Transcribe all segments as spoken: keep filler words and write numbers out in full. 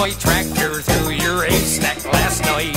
my tractor through your haystack last night.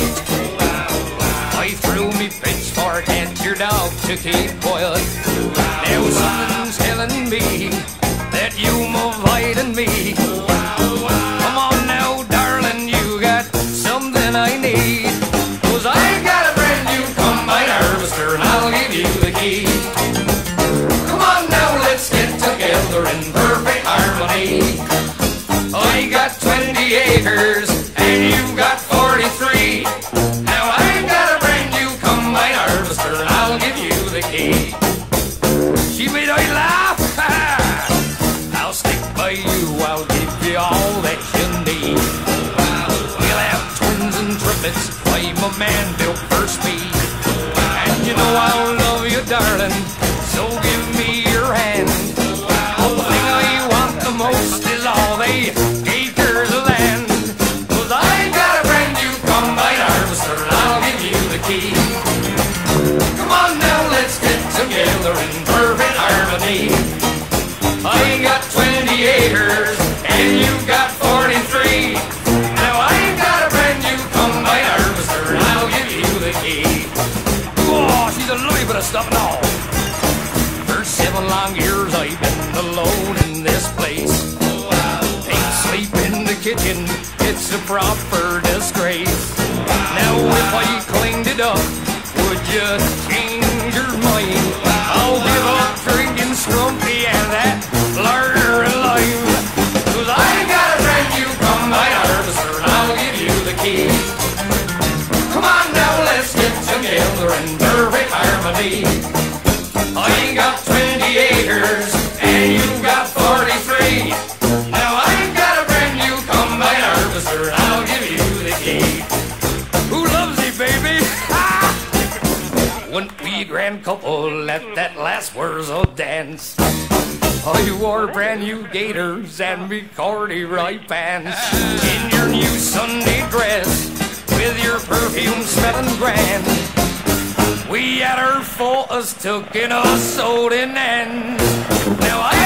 I threw me pitchfork at your dog to keep quiet. Now something's telling me that you're avoiding me. Come on now, darling, you got something I need. 'Cause I got a brand new combine harvester and I'll give you the key. Come on now, let's get together in perfect harmony. I got twenty acres and you've got forty-three. Now I got a brand new combine harvester and I'll give you the key. She made I laugh. I'll stick by you, I'll give you all that you need. We'll have twins and triplets, I'm a man built for speed. And you know I'll love you, darling, so give me your hand. The thing I want the most is all they acres of land. 'Cause I got a brand new combine harvester and I'll give you the key. Come on now, let's get together in perfect harmony. I got twenty acres and you've got forty-three. Now I got a brand new combine harvester and I'll give you the key. Oh, she's a lovely bit of stuff and all. For seven long years I've been alone in this place. Ain't sleep in the kitchen, it's a proper disgrace. Now if I cleaned it up, would you change your mind? I'll give up drinking Scrumpy and that larder and lime. 'Cause I got a brand new combine harvester and I'll give you the key. Come on now, let's get together in perfect harmony. I got twenty acres and you've got forty-three. Now I've got a brand new combine harvester and I'll give you the key. Who loves you, baby? Wouldn't we a grand couple at that last Wurzel dance? I wore brand new gaiters and me corduroy pants. In your new Sunday dress with your perfume smelling grand. We had our photos took in a sold in end. Now I